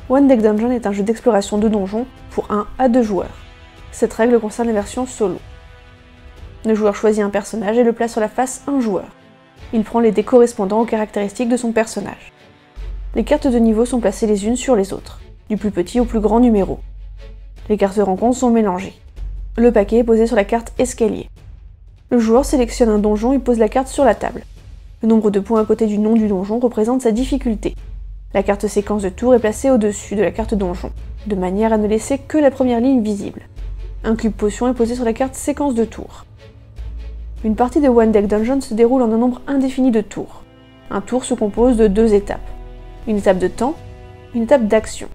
One Deck Dungeon est un jeu d'exploration de donjons pour 1 à 2 joueurs. Cette règle concerne les versions solo. Le joueur choisit un personnage et le place sur la face 1 joueur. Il prend les dés correspondant aux caractéristiques de son personnage. Les cartes de niveau sont placées les unes sur les autres, du plus petit au plus grand numéro. Les cartes de rencontre sont mélangées. Le paquet est posé sur la carte escalier. Le joueur sélectionne un donjon et pose la carte sur la table. Le nombre de points à côté du nom du donjon représente sa difficulté. La carte séquence de tour est placée au-dessus de la carte donjon, de manière à ne laisser que la première ligne visible. Un cube potion est posé sur la carte séquence de tour. Une partie de One Deck Dungeon se déroule en un nombre indéfini de tours. Un tour se compose de 2 étapes. Une étape de temps, une étape d'action.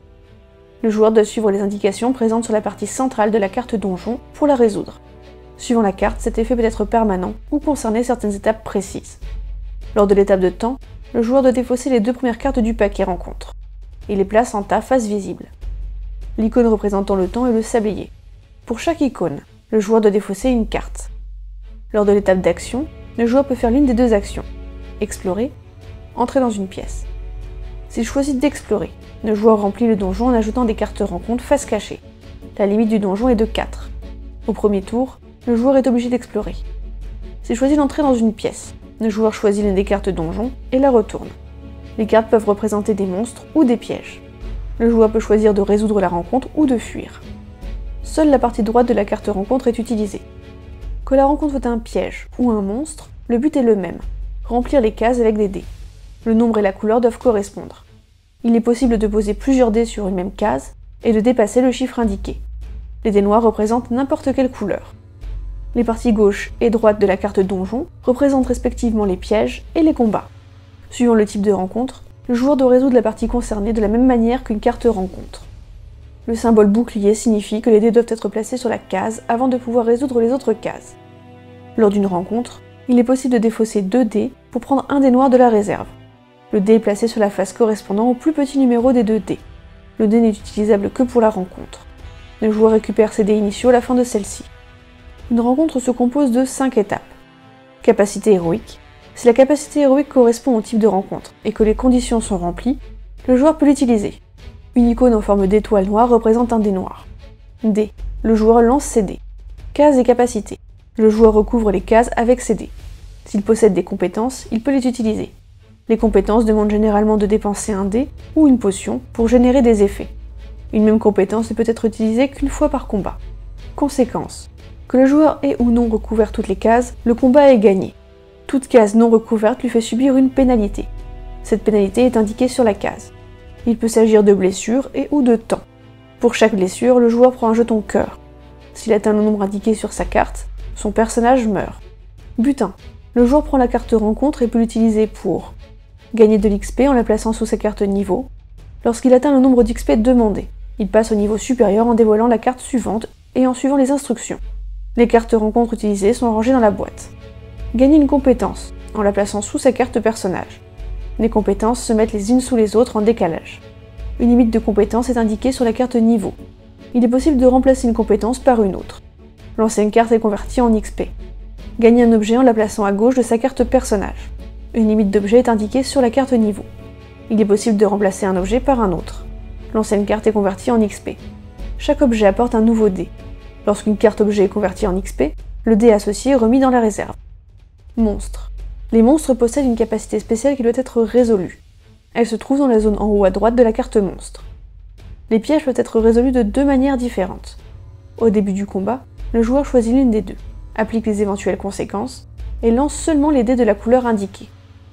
Le joueur doit suivre les indications présentes sur la partie centrale de la carte donjon pour la résoudre. Suivant la carte, cet effet peut être permanent ou concerner certaines étapes précises. Lors de l'étape de temps, le joueur doit défausser les 2 premières cartes du paquet rencontre. Il les place en tas face visible. L'icône représentant le temps est le sablier. Pour chaque icône, le joueur doit défausser une carte. Lors de l'étape d'action, le joueur peut faire l'une des 2 actions. Explorer, entrer dans une pièce. S'il choisit d'explorer, le joueur remplit le donjon en ajoutant des cartes rencontre face cachée. La limite du donjon est de 4. Au premier tour, le joueur est obligé d'explorer. S'il choisit d'entrer dans une pièce, le joueur choisit l'une des cartes donjon et la retourne. Les cartes peuvent représenter des monstres ou des pièges. Le joueur peut choisir de résoudre la rencontre ou de fuir. Seule la partie droite de la carte rencontre est utilisée. Que la rencontre soit un piège ou un monstre, le but est le même, remplir les cases avec des dés. Le nombre et la couleur doivent correspondre. Il est possible de poser plusieurs dés sur une même case et de dépasser le chiffre indiqué. Les dés noirs représentent n'importe quelle couleur. Les parties gauche et droite de la carte donjon représentent respectivement les pièges et les combats. Suivant le type de rencontre, le joueur doit résoudre la partie concernée de la même manière qu'une carte rencontre. Le symbole bouclier signifie que les dés doivent être placés sur la case avant de pouvoir résoudre les autres cases. Lors d'une rencontre, il est possible de défausser 2 dés pour prendre un dé noir de la réserve. Le dé est placé sur la face correspondant au plus petit numéro des 2 dés. Le dé n'est utilisable que pour la rencontre. Le joueur récupère ses dés initiaux à la fin de celle-ci. Une rencontre se compose de 5 étapes. Capacité héroïque. Si la capacité héroïque correspond au type de rencontre et que les conditions sont remplies, le joueur peut l'utiliser. Une icône en forme d'étoile noire représente un dé noir. Dé. Le joueur lance ses dés. Cases et capacités. Le joueur recouvre les cases avec ses dés. S'il possède des compétences, il peut les utiliser. Les compétences demandent généralement de dépenser un dé ou une potion pour générer des effets. Une même compétence ne peut être utilisée qu'une fois par combat. Conséquence. Que le joueur ait ou non recouvert toutes les cases, le combat est gagné. Toute case non recouverte lui fait subir une pénalité. Cette pénalité est indiquée sur la case. Il peut s'agir de blessures et ou de temps. Pour chaque blessure, le joueur prend un jeton cœur. S'il atteint le nombre indiqué sur sa carte, son personnage meurt. Butin. Le joueur prend la carte rencontre et peut l'utiliser pour gagner de l'XP en la plaçant sous sa carte niveau. Lorsqu'il atteint le nombre d'XP demandé, il passe au niveau supérieur en dévoilant la carte suivante et en suivant les instructions. Les cartes rencontres utilisées sont rangées dans la boîte. Gagner une compétence en la plaçant sous sa carte personnage. Les compétences se mettent les unes sous les autres en décalage. Une limite de compétence est indiquée sur la carte niveau. Il est possible de remplacer une compétence par une autre. Lancer une carte est convertie en XP. Gagner un objet en la plaçant à gauche de sa carte personnage. Une limite d'objet est indiquée sur la carte niveau. Il est possible de remplacer un objet par un autre. Lancer une carte est convertie en XP. Chaque objet apporte un nouveau dé. Lorsqu'une carte objet est convertie en XP, le dé associé est remis dans la réserve. Monstres. Les monstres possèdent une capacité spéciale qui doit être résolue. Elle se trouve dans la zone en haut à droite de la carte monstre. Les pièges peuvent être résolus de 2 manières différentes. Au début du combat, le joueur choisit l'une des 2, applique les éventuelles conséquences, et lance seulement les dés de la couleur indiquée.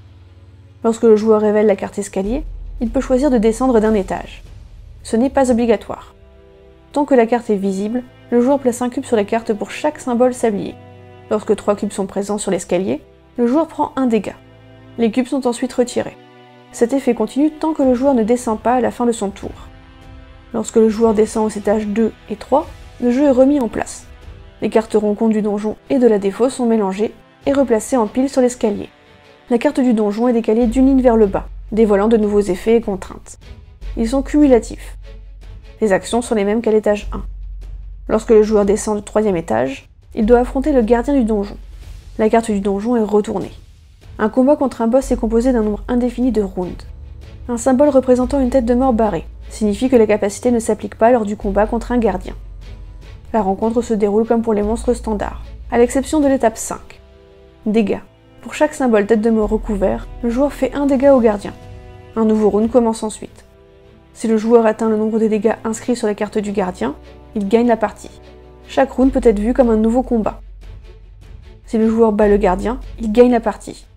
Lorsque le joueur révèle la carte escalier, il peut choisir de descendre d'un étage. Ce n'est pas obligatoire. Tant que la carte est visible, le joueur place un cube sur la carte pour chaque symbole sablier. Lorsque 3 cubes sont présents sur l'escalier, le joueur prend un dégât. Les cubes sont ensuite retirés. Cet effet continue tant que le joueur ne descend pas à la fin de son tour. Lorsque le joueur descend aux étages 2 et 3, le jeu est remis en place. Les cartes rencontres du donjon et de la défausse sont mélangées et replacées en pile sur l'escalier. La carte du donjon est décalée d'une ligne vers le bas, dévoilant de nouveaux effets et contraintes. Ils sont cumulatifs. Les actions sont les mêmes qu'à l'étage 1. Lorsque le joueur descend du 3e étage, il doit affronter le gardien du donjon. La carte du donjon est retournée. Un combat contre un boss est composé d'un nombre indéfini de rounds. Un symbole représentant une tête de mort barrée signifie que la capacité ne s'applique pas lors du combat contre un gardien. La rencontre se déroule comme pour les monstres standards, à l'exception de l'étape 5. Dégâts. Pour chaque symbole tête de mort recouvert, le joueur fait 1 dégât au gardien. Un nouveau round commence ensuite. Si le joueur atteint le nombre de dégâts inscrits sur la carte du gardien, il gagne la partie. Chaque round peut être vu comme un nouveau combat. Si le joueur bat le gardien, il gagne la partie.